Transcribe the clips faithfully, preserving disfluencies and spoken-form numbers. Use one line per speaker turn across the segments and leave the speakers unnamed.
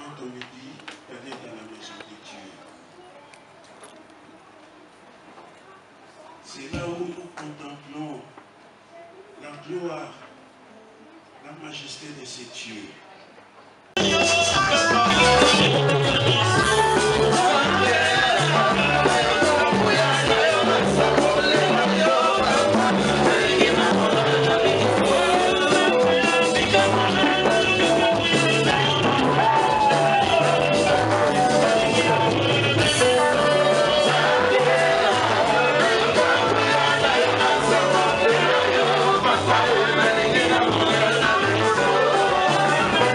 quand on me dit d'aller dans la maison de Dieu, c'est là où nous contemplons la gloire, la majesté de ces dieux.
Thank you.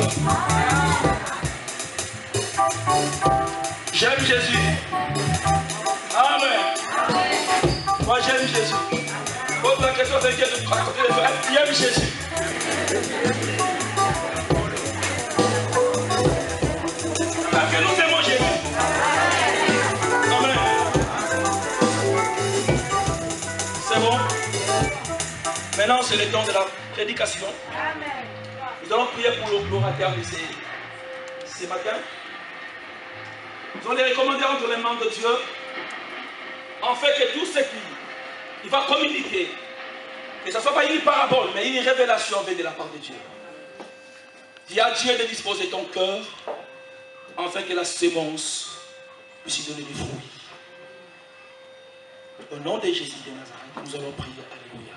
J'aime Jésus. Amen. Moi j'aime Jésus. Pose la question de Dieu de raconter les frères. Tu aimes Jésus. Parce que nous aimons Jésus. Amen. C'est bon. Maintenant c'est le temps de la prédication. Nous allons prier pour l'orateur de ce matin. Nous allons les recommander entre les mains de Dieu. En fait que tout ce qu'il va communiquer, que ce ne soit pas une parabole, mais une révélation venue de la part de Dieu. Dis à Dieu de disposer ton cœur, afin que la sémence puisse donner des fruits. Au nom de Jésus de Nazareth, nous allons prier. Alléluia.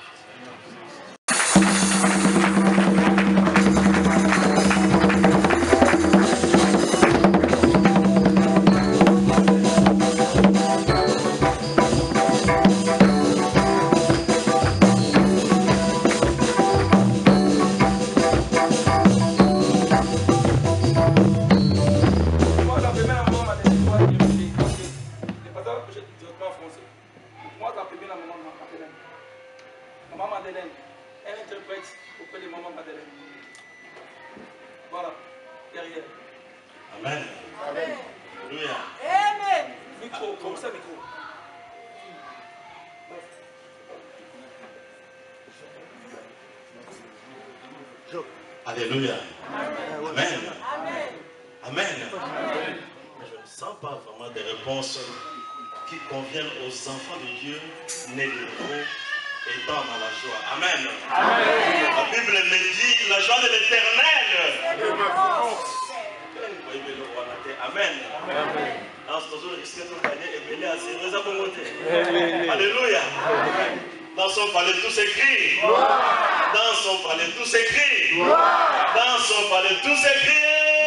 Alléluia. Amen. Amen. Amen. Je ne sens pas vraiment des réponses qui conviennent aux enfants de Dieu nés de nouveau étant dans la joie. Amen. Amen. La Bible me dit la joie de l'Éternel. Amen. Alléluia. Dans son palais tout s'écrit. Dans son palais tout s'écrit. Dans son palais tout s'écrit.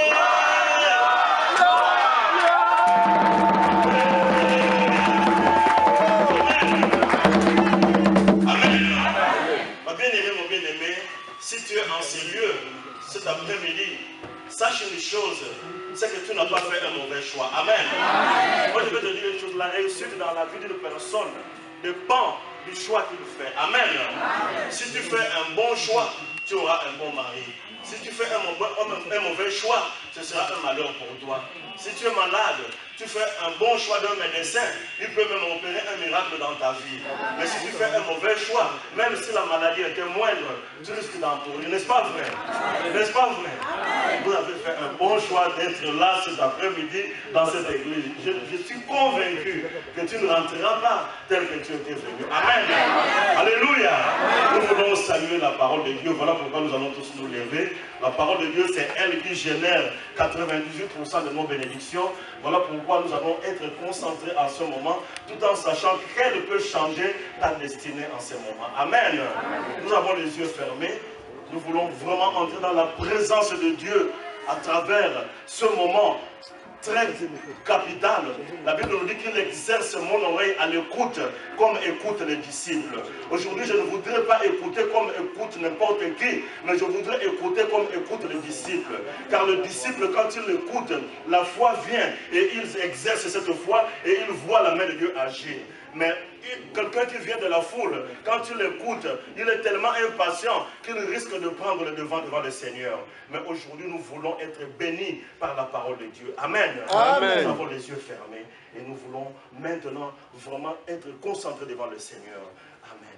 Amen. Ma bien-aimée, mon bien-aimé, si tu es en ces lieux cet après-midi, sache une chose, c'est que tu n'as pas fait un mauvais choix. Amen. Amen. Moi je veux te dire une chose, la réussite dans la vie d'une personne dépend du choix qu'il fait. Amen. Amen. Si tu fais un bon choix, tu auras un bon mari. Si tu fais un mauvais, un mauvais choix, ce sera un malheur pour toi. Si tu es malade, tu fais un bon choix d'un médecin, il peut même opérer un miracle dans ta vie. Mais si tu fais un mauvais choix, même si la maladie était moindre, tu risques d'en pourrir. N'est-ce pas vrai? N'est-ce pas vrai? Vous avez fait un bon choix d'être là cet après-midi dans cette église. Je, je suis convaincu que tu ne rentreras pas tel que tu étais venu. Amen. Alléluia. Nous voulons saluer la parole de Dieu. Voilà pourquoi nous allons tous nous lever. La parole de Dieu, c'est elle qui génère quatre-vingt-dix-huit pour cent de nos bénédictions. Voilà pourquoi nous allons être concentrés en ce moment, tout en sachant qu'elle peut changer ta destinée en ce moment. Amen. Nous avons les yeux fermés. Nous voulons vraiment entrer dans la présence de Dieu à travers ce moment très capital. La Bible nous dit qu'il exerce mon oreille à l'écoute comme écoute les disciples. Aujourd'hui, je ne voudrais pas écouter comme écoute n'importe qui, mais je voudrais écouter comme écoute les disciples. Car le disciple, quand il écoute, la foi vient et il exerce cette foi et il voit la main de Dieu agir. Mais quelqu'un qui vient de la foule, quand il écoute, il est tellement impatient qu'il risque de prendre le devant devant le Seigneur. Mais aujourd'hui, nous voulons être bénis par la parole de Dieu. Amen. Amen. Nous avons les yeux fermés et nous voulons maintenant vraiment être concentrés devant le Seigneur. Amen.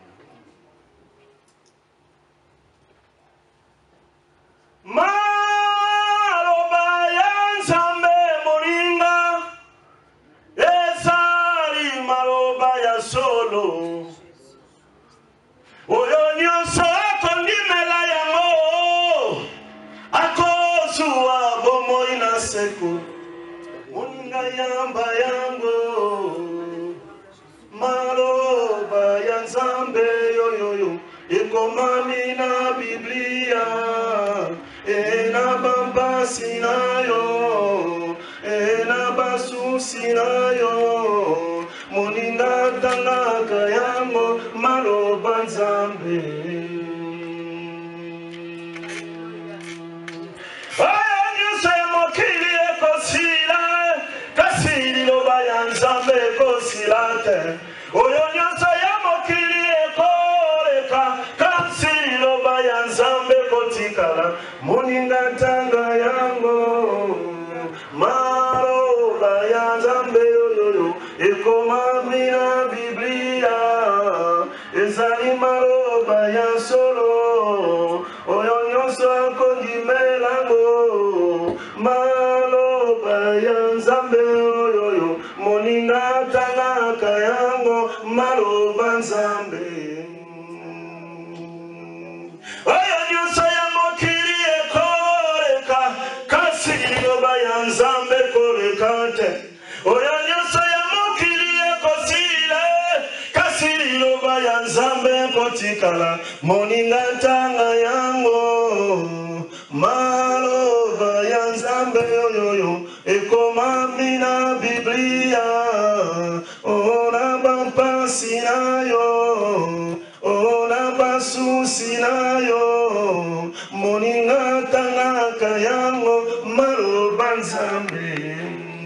Solo oyo nyonso akondimela yango akozwa bomoi na seko moninga yamba yango maloba ya Nzambe yoyoyo ekomami na Biblia e na bambasi na yo e na basusi na yo moninga tangaka yango maloba Nzambe.
kotikala moninga tanga yango maloba ya Nzambe oyo ekoma mina Biblia ezali maloba ya solo oyo nyonso akondimelango maloba ya Nzambe oyo moninga tangaka yango maloba Nzambe oyo nyonso ya mokili ekoleka kasi liloba ya Nzambe koleka te oyo nyonso ya mokili ekosila kasi liloba ya Nzambe kotikala moninga tanga yango maloba ya Nzambe oyoyo ekoma mina Biblia ona bampasi na yo ona basusi na yo moninga tangaka yango maloba Nzambe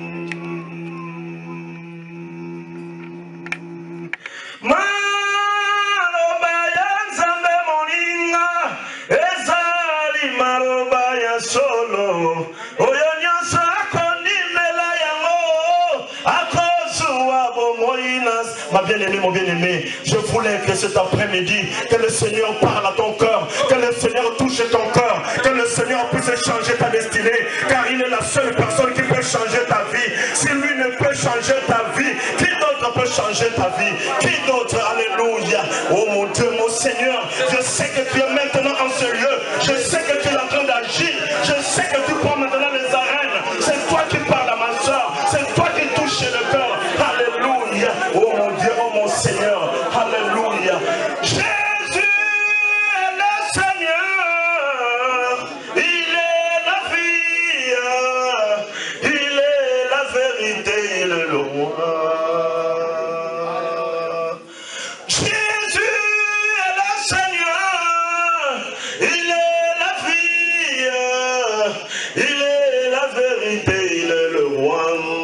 maloba ya Nzambe moninga ezali maloba ya solo oyo nyonso akondimela yango akozuwa bomoinas. Ma bien-aimée, mon bien-aimé, je voulais que cet après-midi que le Seigneur parle à ton cœur, que le Seigneur touche ton cœur, que le Seigneur puisse changer ta destinée, car il est la seule personne qui peut changer ta vie. Si lui ne peut changer ta vie, qui d'autre peut changer ta vie? Qui d'autre? Alléluia. Oh mon Dieu, mon Seigneur, je sais que tu es maintenant en ce lieu, je sais que tu es en train d'agir, je sais que tu prends maintenant les arènes. C'est toi qui parles à ma soeur, c'est toi qui touches le cœur. Alléluia. Oh mon Dieu, oh mon Seigneur, alléluia. Jésus est le Seigneur, il est la vie, il est la vérité, il est le roi. Jésus est le Seigneur, il est la vie, il est la vérité, il est le roi.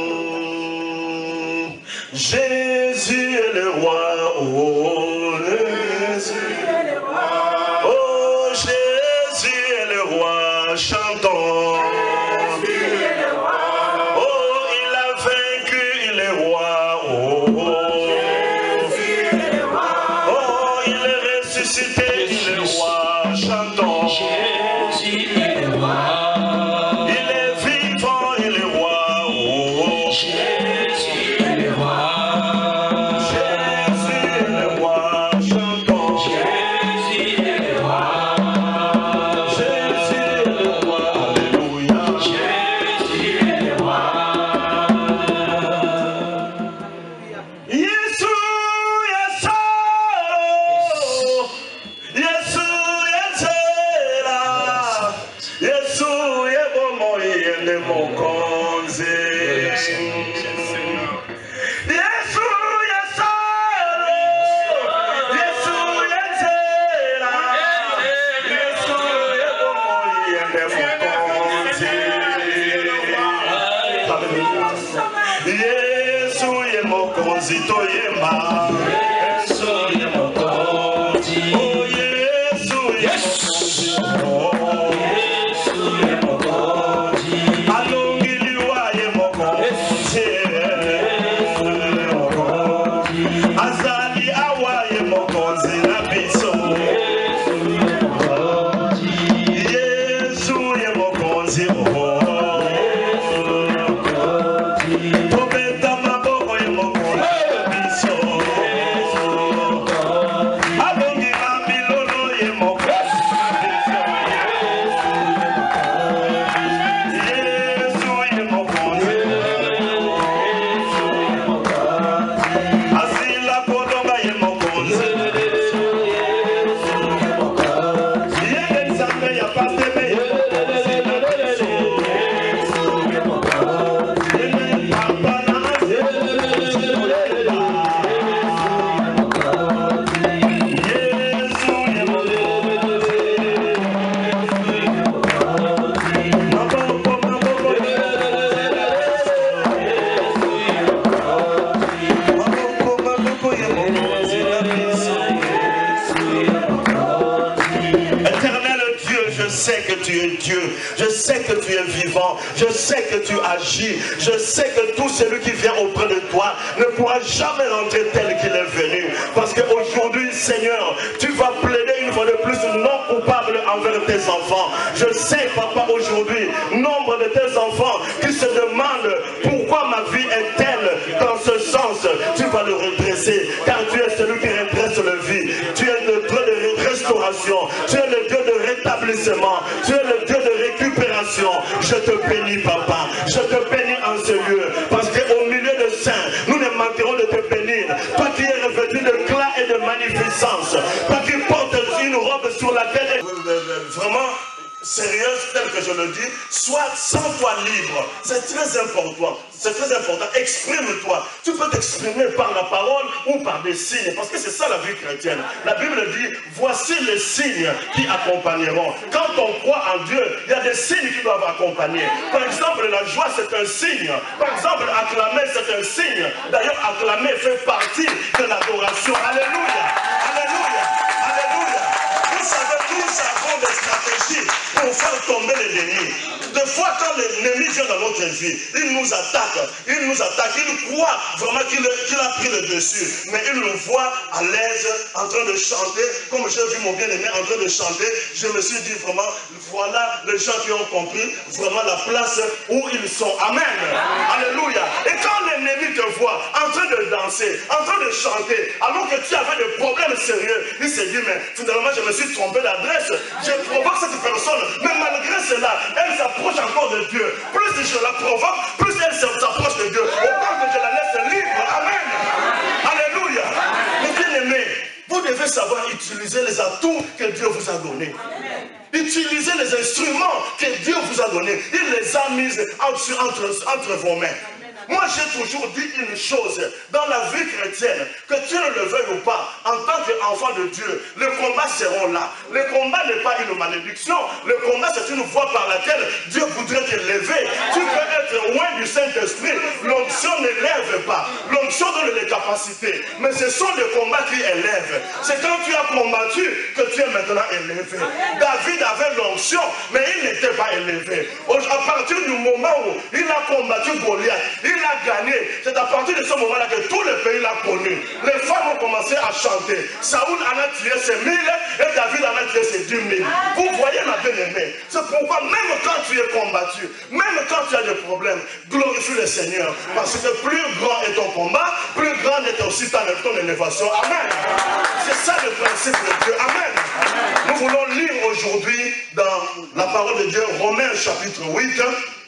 Jésus est le roi, oh Jésus est le roi, oh Jésus est le roi, chantons. Jésus est le roi, oh il a vaincu, il est roi, oh, oh. Jésus est le roi, oh il est ressuscité, il est roi, chantons. Jésus est le roi, il est vivant, il est roi, oh, oh. Jésus est le roi.
Oh,
je sais que tu es Dieu. Je sais que tu es vivant. Je sais que tu agis. Je sais que tout celui qui vient auprès de toi ne pourra jamais rentrer tel qu'il est venu. Parce qu'aujourd'hui, Seigneur, tu vas plaider une fois de plus non coupable envers tes enfants. Je sais, Papa, aujourd'hui, nombre de tes enfants qui se demandent pourquoi ma vie est telle dans ce sens. Tu vas le redresser, car tu es celui qui redresse le vie. Tu es le Dieu de restauration. Tu es le Dieu de rétablissement. Tu es le Dieu de récupération. Je te bénis, Papa. Je te bénis en ce lieu. Parce qu'au milieu de saints, nous ne manquerons de te bénir. Toi qui es revêtu d'éclat et de magnificence. Toi qui portes une robe sur laquelle... Vraiment... sérieuse, telle que je le dis, sois sans toi libre. C'est très important. C'est très important. Exprime-toi. Tu peux t'exprimer par la parole ou par des signes. Parce que c'est ça la vie chrétienne. La Bible dit, voici les signes qui accompagneront. Quand on croit en Dieu, il y a des signes qui doivent accompagner. Par exemple, la joie, c'est un signe. Par exemple, acclamer, c'est un signe. D'ailleurs, acclamer fait partie de l'adoration. Alléluia. Alléluia. Alléluia. Vous savez, nous avons des stratégies pour faire tomber l'ennemi. Des fois, quand l'ennemi vient dans notre vie, il nous attaque, il nous attaque, il croit vraiment qu'il qu'il a pris le dessus, mais il nous voit à l'aise, en train de chanter, comme j'ai vu mon bien-aimé en train de chanter, je me suis dit vraiment, voilà les gens qui ont compris vraiment la place où ils sont. Amen. Alléluia. Et quand l'ennemi te voit en train de danser, en train de chanter, alors que tu avais des problèmes sérieux, il s'est dit, mais finalement je me suis trompé d'adresse, je provoque cette personne, mais malgré cela, elle s'approche encore de Dieu. Plus je la provoque, plus elle s'approche de Dieu. Autant que je la laisse libre. Amen. Alléluia. Mes bien-aimés, vous devez savoir utiliser les atouts que Dieu vous a donnés. Utilisez les instruments que Dieu vous a donnés. Il les a mis entre, entre, entre vos mains. Moi, j'ai toujours dit une chose, dans la vie chrétienne, que tu ne le veuilles ou pas, en tant qu'enfant de Dieu, les combats seront là. Le combat n'est pas une malédiction, le combat c'est une voie par laquelle Dieu voudrait te lever. Tu peux être loin du Saint-Esprit, l'onction n'élève pas, l'onction donne les capacités, mais ce sont les combats qui élèvent. C'est quand tu as combattu que tu es maintenant élevé. David avait l'onction, mais il n'était pas élevé. À partir du moment où il a combattu Goliath, il a gagné. C'est à partir de ce moment-là que tout le pays l'a connu. Les femmes ont commencé à chanter. Saoul en a tiré ses mille et David en a tiré ses dix mille. Vous voyez ma bien-aimée. C'est pourquoi même quand tu es combattu, même quand tu as des problèmes, glorifie le Seigneur. Parce que plus grand est ton combat, plus grande est aussi ta, ton élévation. Amen. C'est ça le principe de Dieu. Amen. Nous voulons lire aujourd'hui dans la parole de Dieu, Romains chapitre huit.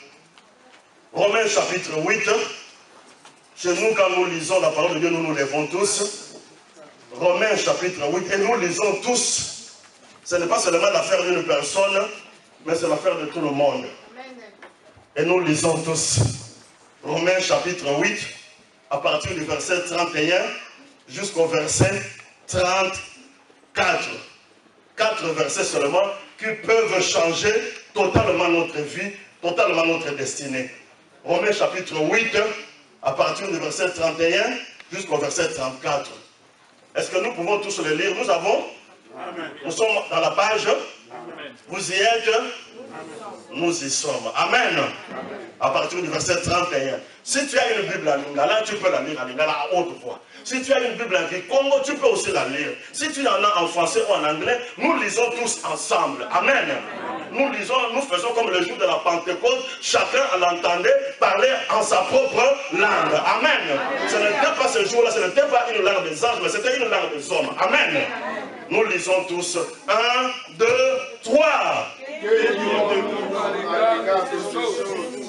Romains chapitre huit, chez nous quand nous lisons la parole de Dieu, nous nous lèvons tous. Romains chapitre huit, et nous lisons tous. Ce n'est pas seulement l'affaire d'une personne, mais c'est l'affaire de tout le monde. Et nous lisons tous. Romains chapitre huit, à partir du verset trente et un jusqu'au verset trente-quatre. Quatre versets seulement qui peuvent changer totalement notre vie, totalement notre destinée. Romains chapitre huit, à partir du verset trente et un jusqu'au verset trente-quatre. Est-ce que nous pouvons tous le lire? Nous avons? Amen. Nous sommes dans la page. Amen. Vous y êtes? Amen. Nous y sommes. Amen. Amen. À partir du verset trente et un. Si tu as une Bible en lingala, tu peux la lire en lingala à haute voix. Si tu as une Bible en Kikongo, tu peux aussi la lire. Si tu en as en français ou en anglais, nous lisons tous ensemble. Amen. Amen. Nous lisons, nous faisons comme le jour de la Pentecôte, chacun l'entendait parler en sa propre langue. Amen. Amen. Ce n'était pas ce jour-là, ce n'était pas une langue des anges, mais c'était une langue des hommes. Amen. Amen. Nous lisons tous. Un, deux, trois. Que Dieu te à l'égard de ces choses.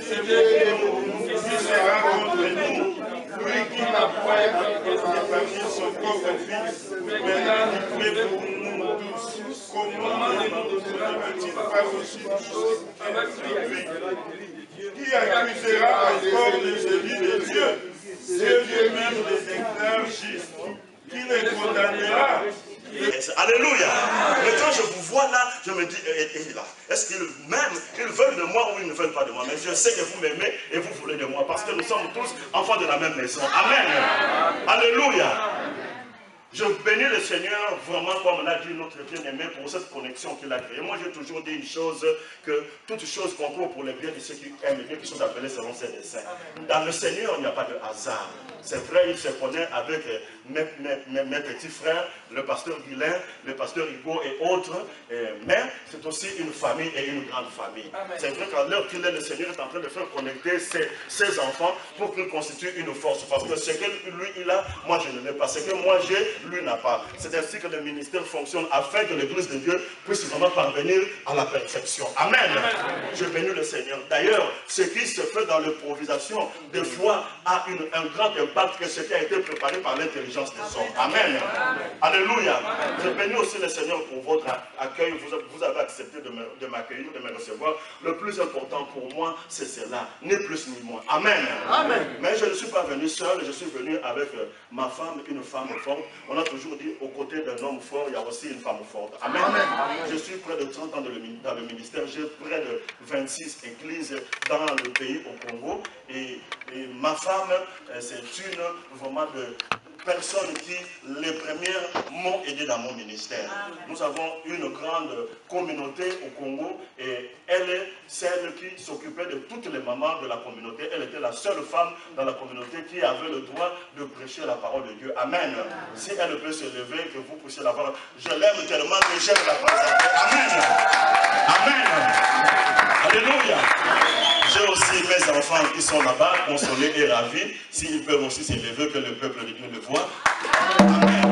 Qui sera contre nous, lui qui n'a pas épargné son propre fils, maintenant il prie pour nous tous. Comment ne nous pas aussi de choses avec lui? Qui accusera encore de celui de Dieu? C'est Dieu même le déclare juste. Qui les condamnera? Alléluia. Mais quand je vous vois là, je me dis, est-ce qu'ils m'aiment, ils veulent de moi ou ils ne veulent pas de moi? Mais je sais que vous m'aimez et vous voulez de moi parce que nous sommes tous enfants de la même maison. Amen. Alléluia.
Je bénis le Seigneur vraiment, comme l'a dit notre bien-aimé, pour cette connexion qu'il a créée. Moi, j'ai toujours dit une chose, que toute chose concourt pour le bien de ceux qui aiment Dieu, qui sont appelés selon ses desseins. Dans le Seigneur, il n'y a pas de hasard. C'est vrai, il se connaît avec mes, mes, mes, mes petits frères, le pasteur Guilain, le pasteur Hugo et autres, mais c'est aussi une famille et une grande famille. C'est vrai qu'à l'heure qu'il est, le Seigneur est en train de faire connecter ses, ses enfants pour qu'ils constituent une force. Parce que ce que lui, il a, moi je ne l'ai pas. Ce que moi j'ai, lui n'a pas. C'est ainsi que le ministère fonctionne afin que l'Église de Dieu puisse vraiment parvenir à la perfection. Amen. Amen. Je bénis le Seigneur. D'ailleurs, ce qui se fait dans l'improvisation, des fois, a une, un grand impact que ce qui a été préparé par l'intelligence des hommes. Amen. Amen. Alléluia. Amen. Je bénis aussi le Seigneur pour votre accueil. Vous, vous avez accepté de m'accueillir, de, de me recevoir. Le plus important pour moi, c'est cela. Ni plus ni moins. Amen. Amen. Mais je ne suis pas venu seul. Je suis venu avec euh, ma femme, une femme forte. On a toujours dit, aux côtés d'un homme fort, il y a aussi une femme forte. Amen. Amen. Je suis près de trente ans dans le ministère. J'ai près de vingt-six églises dans le pays, au Congo. Et, et ma femme, c'est une vraiment de personnes qui, les premières, m'ont aidé dans mon ministère. Nous avons une grande communauté au Congo et elle est celle qui s'occupait de toutes les mamans de la communauté. Elle était la seule femme dans la communauté qui avait le droit de prêcher la parole de Dieu. Amen. Si elle peut se lever, que vous puissiez la voir. Je l'aime tellement que j'aime la présenter. Amen. Amen. Alléluia. J'ai aussi mes enfants qui sont là-bas, consolés et ravis. S'ils peuvent aussi s'élever, que le peuple de Dieu le voit. Amen.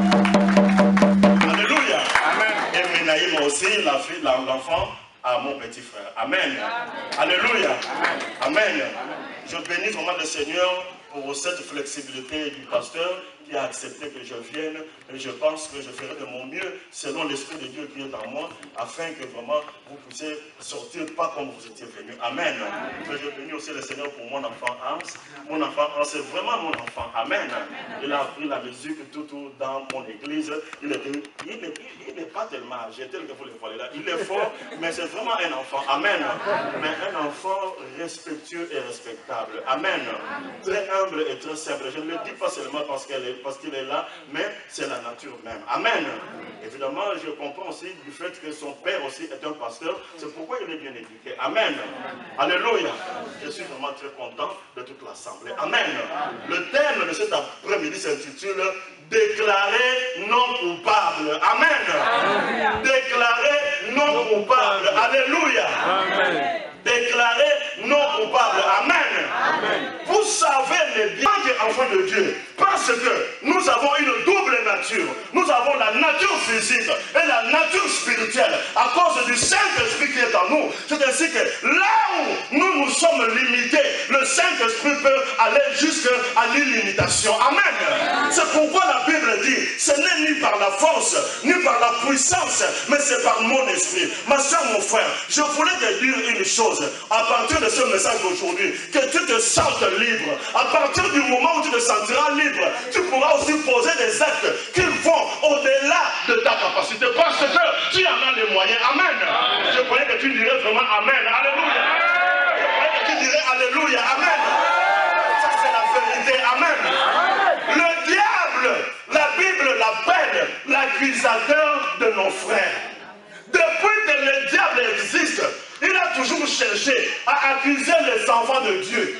Alléluia. Amen. Et Menaïm aussi, l'enfant, à mon petit frère. Amen. Amen. Alléluia. Amen. Amen. Je bénis vraiment le Seigneur pour cette flexibilité du pasteur qui a accepté que je vienne. Et je pense que je ferai de mon mieux selon l'Esprit de Dieu qui est en moi, afin que vraiment vous puissiez sortir pas comme vous étiez venus. Amen. Amen. Je bénis aussi le Seigneur pour mon enfant Hans. Mon enfant Hans, c'est vraiment mon enfant. Amen. Amen. Il a appris la musique tout, tout dans mon église. Il n'est pas tellement âgé, tel que vous le voyez là. Il est fort, mais c'est vraiment un enfant. Amen. Mais un enfant respectueux et respectable. Amen. Très humble et très simple. Je ne le dis pas seulement parce qu'il est, parce qu'il est là, mais c'est la nature même. Amen. Évidemment, je comprends aussi du fait que son père aussi est un pasteur. C'est pourquoi il est bien éduqué. Amen. Alléluia. Je suis vraiment très content de toute l'assemblée. Amen. Le thème de cet après-midi s'intitule Déclaré non coupable. Amen. Déclaré non coupable. Alléluia. Amen. Déclaré non coupable. Amen. Amen. Vous savez les bien enfants de Dieu, parce que nous avons une double nature. Nous avons la nature physique et la nature spirituelle à cause du Saint-Esprit qui est en nous. C'est ainsi que là où nous nous sommes limités, le Saint-Esprit peut aller jusqu'à l'illimitation. Amen. C'est pourquoi la Bible dit, ce n'est ni par la force, ni par la puissance, mais c'est par mon esprit. Ma soeur, mon frère, je voulais te dire une chose. À partir de ce message d'aujourd'hui, que tu te sentes libre. À partir du moment où tu te sentiras libre, tu pourras aussi poser des actes qui vont au-delà de ta capacité. Parce que tu en as les moyens. Amen. Amen. Je croyais que tu dirais vraiment Amen. Alléluia. Amen. Je croyais que tu dirais Alléluia. Amen. Amen. Ça c'est la vérité. Amen. Amen. Le diable, la Bible l'appelle l'accusateur de nos frères. Depuis que le diable existe, il a toujours cherché à accuser les enfants de Dieu.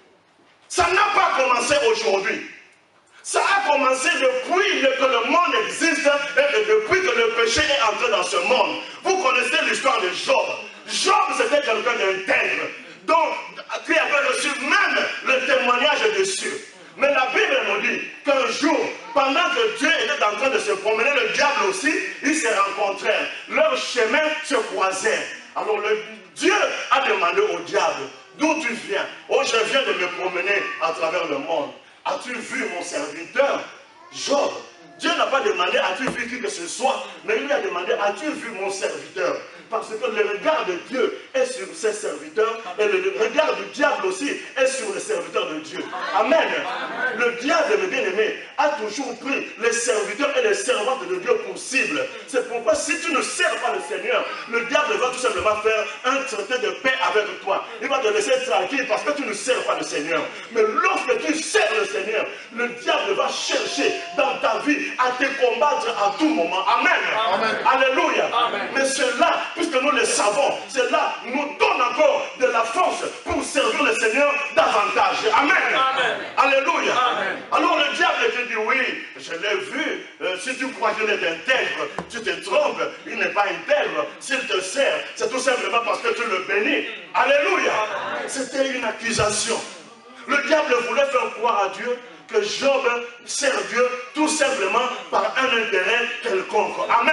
Ça n'a pas commencé aujourd'hui. Ça a commencé depuis que le monde existe et que depuis que le péché est entré dans ce monde. Vous connaissez l'histoire de Job. Job, c'était quelqu'un d'intègre, donc qui avait reçu même le témoignage de Dieu. Mais la Bible nous dit qu'un jour, pendant que Dieu était en train de se promener, le diable aussi, ils se rencontrèrent. Leurs chemins se croisèrent. Alors le Dieu a demandé au diable, d'où tu viens? Oh, je viens de me promener à travers le monde. As-tu vu mon serviteur Job? Dieu n'a pas demandé, as-tu vu qui que ce soit? Mais il lui a demandé, as-tu vu mon serviteur? Parce que le regard de Dieu est sur ses serviteurs et le regard du diable aussi est sur les serviteurs de Dieu. Amen. Amen. Le diable, mes bien-aimés, a toujours pris les serviteurs et les servantes de Dieu pour cible. C'est pourquoi si tu ne sers pas le Seigneur, le diable va tout simplement faire un traité de paix
avec toi. Il va te laisser tranquille parce que tu ne sers pas le Seigneur. Mais lorsque tu sers le Seigneur, le diable va chercher dans ta vie à te combattre à tout moment. Amen. Amen. Alléluia. Amen. Mais cela, puisque nous le savons, cela nous donne encore de la force pour servir le Seigneur davantage. Amen. Amen. Alléluia. Amen. Alors le diable te dit, oui, je l'ai vu, euh, si tu crois qu'il est intègre, tu te trompes, il n'est pas intègre. S'il te sert, c'est tout simplement parce que tu le bénis. Alléluia. C'était une accusation. Le diable voulait faire croire à Dieu que Job sert Dieu tout simplement par un intérêt quelconque. Amen.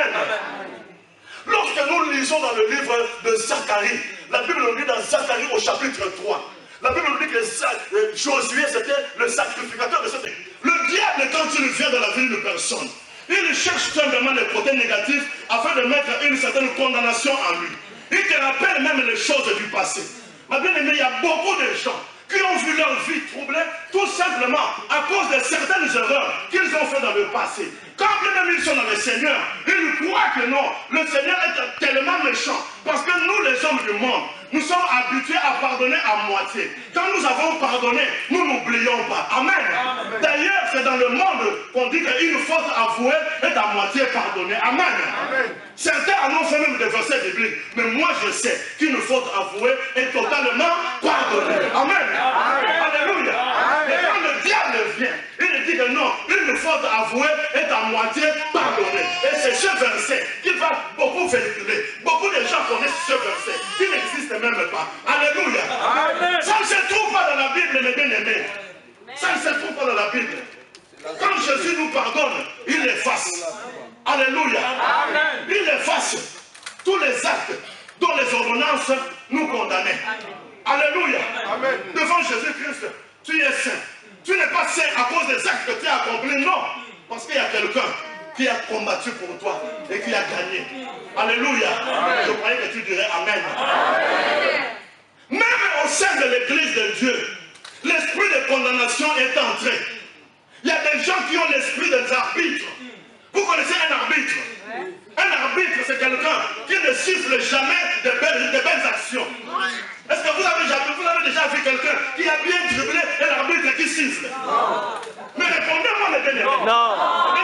Lorsque nous lisons dans le livre de Zacharie, la Bible nous dit dans Zacharie au chapitre trois, la Bible nous dit que Josué c'était le sacrificateur de cette... Le diable, quand il vient dans la vie d'une personne, il cherche simplement les côtés négatifs afin de mettre une certaine condamnation en lui. Il te rappelle même les choses du passé. Ma bien-aimée, il y a beaucoup de gens qui ont vu leur vie troublée tout simplement à cause de certaines erreurs qu'ils ont fait dans le passé. Quand bien même ils sont dans le Seigneur, ils croient que non, le Seigneur est tellement méchant. Parce que nous, les hommes du monde, nous sommes habitués à pardonner à moitié. Quand nous avons pardonné, nous n'oublions pas. Amen. Amen. D'ailleurs, c'est dans le monde qu'on dit qu'une faute avouée est à moitié pardonnée. Amen. Amen. Certains annoncent même des versets bibliques. Mais moi, je sais qu'une faute avouée est totalement pardonnée. Amen. Amen. Alléluia. Amen. Et quand le diable vient, il dit que non, une faute avouée est à moitié pardonnée. Et c'est ce verset qu'il va beaucoup véhiculer. Beaucoup de gens connaissent ce verset qui n'existe même pas. Alléluia. Amen. Ça ne se trouve pas dans la Bible, mes bien-aimés. Ça ne se trouve pas dans la Bible. Quand Jésus nous pardonne, il efface. Alléluia. Amen. Il efface tous les actes dont les ordonnances nous condamnaient. Alléluia. Amen. Devant Jésus-Christ, tu es saint. Tu n'es pas saint à cause des actes que tu as accomplis, non. Parce qu'il y a quelqu'un qui a combattu pour toi et qui a gagné. Alléluia. Amen. Je croyais que tu dirais Amen. Amen. Même au sein de l'église de Dieu, l'esprit de condamnation est entré. Il y a des gens qui ont l'esprit des arbitres. Vous connaissez un arbitre? Un arbitre, c'est quelqu'un qui ne siffle jamais de belles, de belles actions. Est-ce que vous avez, jamais, vous avez déjà vu quelqu'un qui a bien dribblé un arbitre qui siffle? Non. Mais répondez-moi les bien-aimés. Non.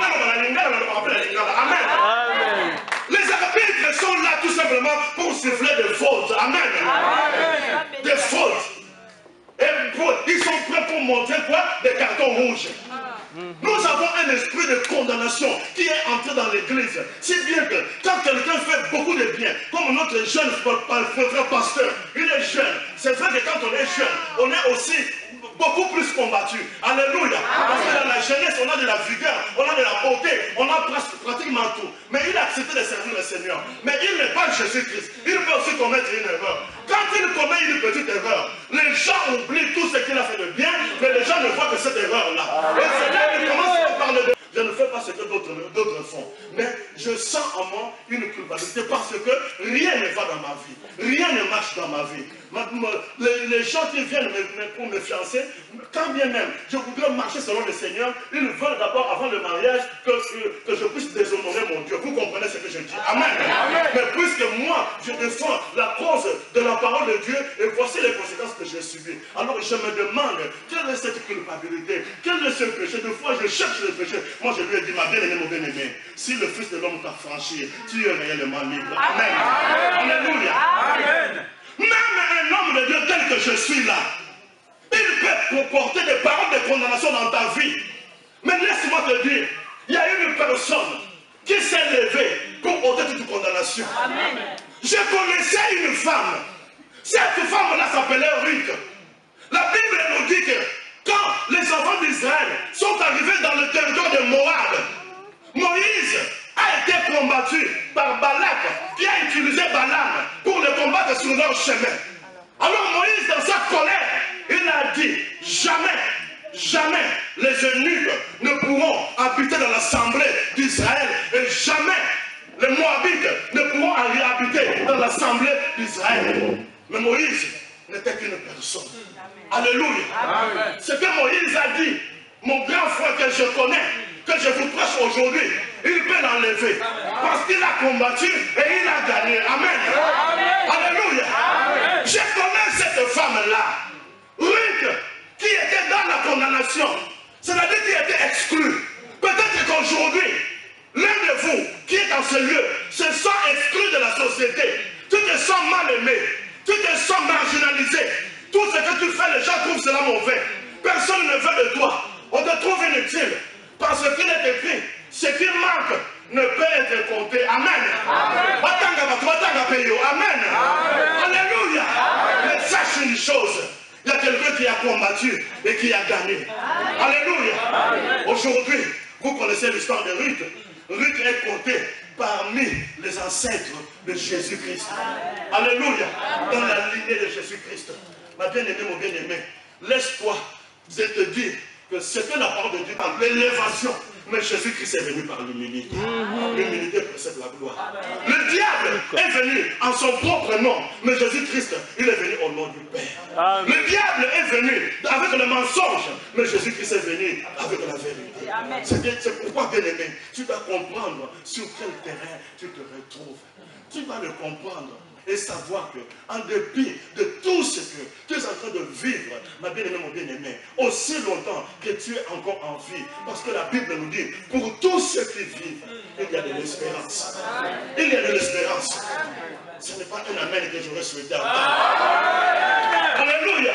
Amen. Amen. Les arbitres sont là tout simplement pour siffler des fautes. Amen. Amen. Des fautes. Et ils sont prêts pour montrer quoi? Des cartons rouges. Nous avons un esprit de condamnation qui est entré dans l'église. Si bien que quand quelqu'un fait beaucoup de bien, comme notre jeune frère pasteur, il est jeune. C'est vrai que quand on est jeune, on est aussi beaucoup plus combattu. Alléluia. Parce que dans la jeunesse, on a de la vigueur, on a de la beauté, on a pratiquement tout. Mais il a accepté de servir le Seigneur. Mais il n'est pas Jésus-Christ. Il peut aussi commettre une erreur. Quand il commet une petite erreur, les gens oublient tout ce qu'il a fait de bien, mais les gens ne voient que cette erreur-là. Et c'est là qu'il commence à parler de... Je ne fais pas ce que d'autres font. Mais je sens en moi une culpabilité parce que rien ne va dans ma vie. Rien ne marche dans ma vie. Ma, ma, les, les gens qui viennent me, me, pour me fiancer, quand bien même je voudrais marcher selon le Seigneur, ils veulent d'abord, avant le mariage, que, que, que je puisse déshonorer mon Dieu. Vous comprenez ce que je dis? Amen. Amen. Mais puisque moi, je défends la cause de la parole de Dieu, et voici les conséquences que j'ai subies. Alors je me demande, quelle est cette culpabilité? Quel est ce péché? De fois, je cherche le péché. Moi, je lui ai dit, ma bien-aimée, mon bien-aimé, si le Fils de l'homme t'a franchi, tu es réellement libre. Amen. Amen. Alléluia. Amen. Même un homme de Dieu tel que je suis là, il peut porter des paroles de condamnation dans ta vie. Mais laisse-moi te dire, il y a une personne qui s'est levée pour ôter toute condamnation. Amen. Je connaissais une femme. Cette femme-là s'appelait Ruth. La Bible nous dit que quand les enfants d'Israël sont arrivés dans le territoire de Moab, Moïse a été combattu par Balak, qui a utilisé Balaam pour le combattre sur leur chemin. Alors Moïse, dans sa colère, il a dit, jamais, jamais les eunuques ne pourront habiter dans l'assemblée d'Israël, et jamais les Moabites ne pourront habiter dans l'assemblée d'Israël. Mais Moïse n'était qu'une personne. Alléluia. Amen. Ce que Moïse a dit, mon grand frère que je connais, que je vous prêche aujourd'hui, il peut l'enlever. Parce qu'il a combattu et il a gagné. Amen. Amen. Alléluia. Amen. Je connais sens mal aimé, tu te sens marginalisé. Tout ce que tu fais, les gens trouvent cela mauvais. Personne ne veut de toi. On te trouve inutile. Parce qu'il est écrit, ce qui manque ne peut être compté. Amen. Amen. Amen. Alléluia. Mais sache une chose. Il y a quelqu'un qui a combattu et qui a gagné. Alléluia. Aujourd'hui, vous connaissez l'histoire de Ruth. Ruth est comptée parmi les ancêtres de Jésus-Christ. Alléluia. Dans la lignée de Jésus-Christ. Ma bien-aimée, mon bien-aimé, laisse-toi te dire que c'était la parole de Dieu par l'élévation. Mais Jésus-Christ est venu par l'humilité. L'humilité précède la gloire. Le diable est venu en son propre nom. Mais Jésus-Christ, il est venu au nom du Père. Amen. Le diable est venu avec le mensonge. Mais Jésus-Christ est venu avec la vérité. C'est pourquoi, bien-aimé, tu dois comprendre sur quel terrain tu te retrouves. Tu dois le comprendre. Et savoir que, en dépit de tout ce que tu es en train de vivre, ma bien-aimée, mon bien-aimé, aussi longtemps que tu es encore en vie, parce que la Bible nous dit, pour tous ceux qui vivent, il y a de l'espérance. Il y a de l'espérance. Ce n'est pas un amen que j'aurais souhaité entendre. Alléluia.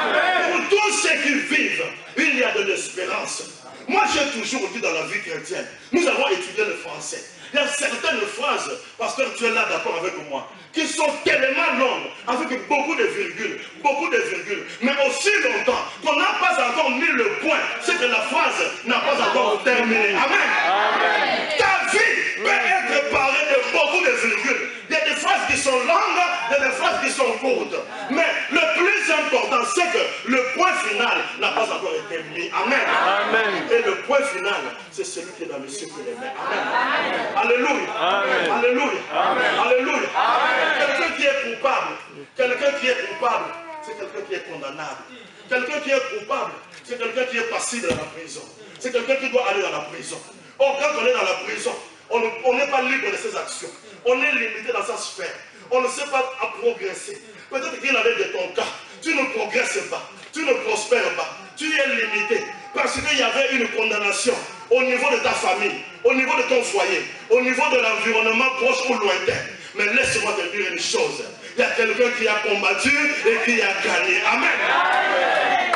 Pour tous ceux qui vivent, il y a de l'espérance. Moi, j'ai toujours dit dans la vie chrétienne, nous avons étudié le français. Il y a certaines phrases, pasteur, tu es là d'accord avec moi, qui sont tellement longues, avec beaucoup de virgules, beaucoup de virgules, mais aussi longtemps qu'on n'a pas encore mis le point, c'est que la phrase n'a pas encore terminé. Amen. Amen. Ta vie peut être parée de beaucoup de virgules. Il y a des phrases qui sont longues, il y a des phrases qui sont courtes. Mais le plus important, c'est que le point final n'a pas encore été mis. Amen. Amen. Et le point final, c'est celui qui est dans le ciel de les mains. Amen. Alléluia. Amen. Alléluia. Amen. Alléluia. Quelqu'un qui est coupable, quelqu'un qui est coupable, c'est quelqu'un qui est condamnable. Quelqu'un qui est coupable, c'est quelqu'un qui est passible dans la prison. C'est quelqu'un qui doit aller dans la prison. Or, quand on est dans la prison, on n'est pas libre de ses actions. On est limité dans sa sphère. On ne sait pas à progresser. Peut-être qu'il en est de ton cas. Tu ne progresses pas. Tu ne prospères pas. Tu es limité. Parce qu'il y avait une condamnation au niveau de ta famille, au niveau de ton foyer, au niveau de l'environnement proche ou lointain. Mais laisse-moi te dire une chose. Il y a quelqu'un qui a combattu et qui a gagné. Amen. Amen.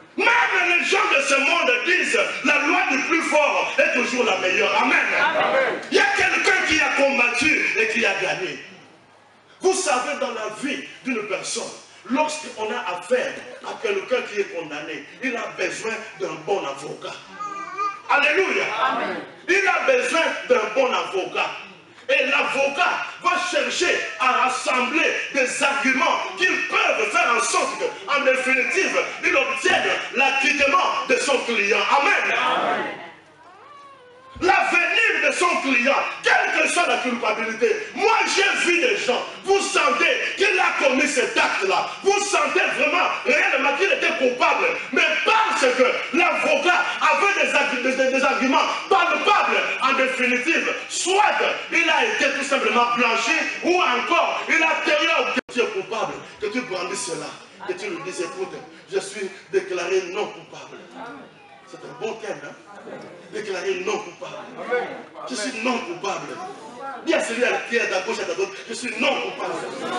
Même les gens de ce monde disent la loi du plus fort est toujours la meilleure. Amen. Amen. Il y a quelqu'un qui a combattu et qui a gagné. Vous savez, dans la vie d'une personne, lorsqu'on a affaire à quelqu'un qui est condamné, il a besoin d'un bon avocat. Alléluia. Amen. Il a besoin d'un bon avocat. Et l'avocat va chercher à rassembler des arguments qui peuvent faire en sorte qu'en définitive, il obtienne l'acquittement de son client. Amen. Amen. L'avenir de son client, quelle que soit la culpabilité. Moi, j'ai vu des gens, vous sentez qu'il a commis cet acte-là. Vous sentez vraiment réellement qu'il était coupable. Mais parce que l'avocat avait des, des, des arguments palpables, en définitive, soit il a été tout simplement blanchi, ou encore il a tenu que tu es coupable, que tu brandis cela, que tu lui dises, écoute, je suis déclaré non coupable. C'est un bon thème, hein? Déclaré non coupable. Amen. Je suis non coupable. Dis à celui qui est à gauche et à droite, je suis non coupable.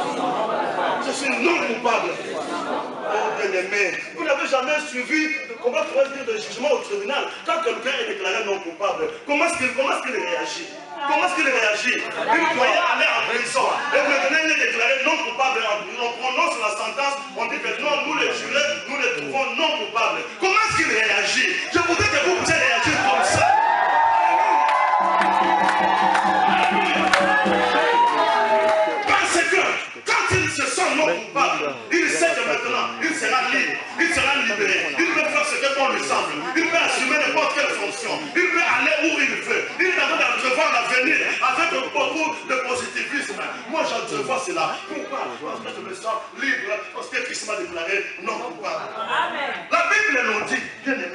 Je suis non coupable. Oh bien-aimé, vous n'avez jamais suivi, comment pourrait dire, de jugement au tribunal quand quelqu'un est déclaré non coupable. Comment est-ce qu'il est qu réagit? Comment est-ce qu'il réagit? Il croyait aller en prison. Et maintenant il est déclaré non coupable. On prononce la sentence, on dit que non, nous les jurés, nous les trouvons non coupables. Comment est-ce qu'il réagit? Je voudrais que vous puissiez réagir comme ça. Parce que quand il se sent non coupable, il sait que maintenant il sera libre, il sera libéré, il peut faire ce que bon lui semble, il peut assumer n'importe quelle fonction, il peut aller où il veut, il est en train d'entrevoir l'avenir avec beaucoup de positivisme. Moi j'entrevois cela. Pourquoi? Parce que je me sens libre, parce que Christ m'a déclaré non coupable. Amen. La Bible nous dit, bien aimé,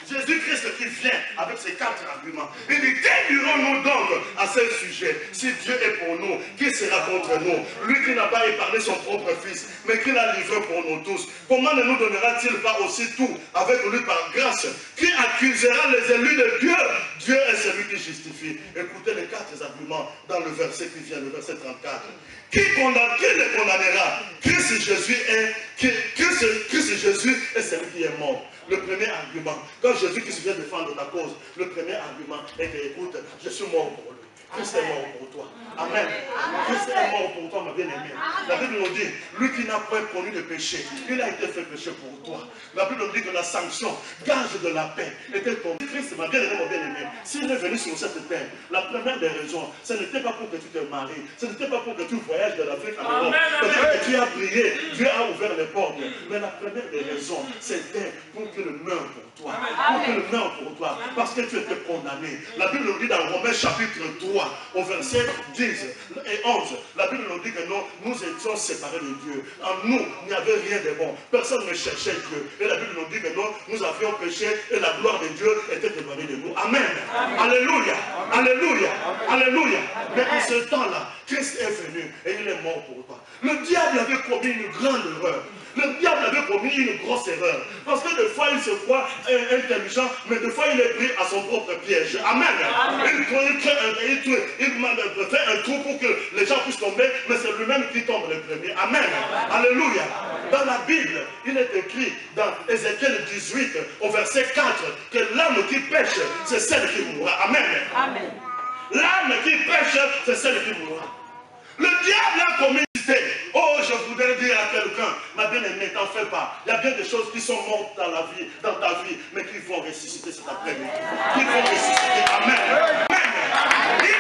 Jésus-Christ qui vient avec ses quatre arguments. Il dit, que dirons-nous donc à ce sujet? Si Dieu est pour nous, qui sera contre nous? Lui qui n'a pas épargné son propre fils, mais qui l'a livré pour nous tous. Comment ne nous donnera-t-il pas aussi tout avec lui par grâce? Qui accusera les élus de Dieu? Dieu est celui qui justifie. Écoutez les quatre arguments dans le verset qui vient, le verset trente-quatre. Qui, condamne, qui les condamnera? Christ Jésus est, qui, Christ, Christ Jésus est celui qui est mort. Le premier argument, quand Jésus qui se vient défendre ta cause, le premier argument est que, écoute, je suis mort pour lui. Christ est mort pour toi. Amen. Christ est mort pour toi, ma bien-aimée. La Bible nous dit, lui qui n'a point connu de péché, il a été fait péché pour toi. La Bible nous dit que la sanction, gage de la paix, était tombée. Christ, ma bien-aimée, mon bien-aimé, s'il est venu sur cette terre, la première des raisons, ce n'était pas pour que tu te maries, ce n'était pas pour que tu voyages de l'Afrique à l'Europe. Peut-être que tu as prié, Dieu a ouvert les portes. Mais la première des raisons, c'était pour qu'il meure pour toi. Pour qu'il meure pour toi. Parce que tu étais condamné. La Bible nous dit dans Romains chapitre trois, au verset dix et onze, la Bible nous dit que nous, nous étions séparés de Dieu. En nous, il n'y avait rien de bon. Personne ne cherchait Dieu. Et la Bible nous dit que nous, nous avions péché et la gloire de Dieu était éloignée de nous. Amen. Amen. Alléluia. Alléluia. Alléluia. Mais en ce temps-là, Christ est venu et il est mort pour toi. Le diable avait commis une grande erreur. Le diable avait commis une grosse erreur. Parce que des fois, il se croit intelligent, mais des fois, il est pris à son propre piège. Amen. Amen. Il, il, il, il, il fait un trou pour que les gens puissent tomber, mais c'est lui-même qui tombe le premier. Amen. Amen. Alléluia. Dans la Bible, il est écrit dans Ézéchiel dix-huit, au verset quatre, que l'âme qui pêche, c'est celle qui mourra. Amen. Amen. L'âme qui pêche, c'est celle qui mourra. Le diable a commis. Oh, je voudrais dire à quelqu'un, ma bien-aimée, t'en fais pas. Il y a bien des choses qui sont mortes dans la vie, dans ta vie, mais qui vont ressusciter cet après-midi. Qui vont ressusciter. Amen. Amen.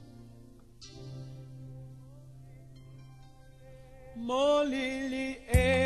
Molili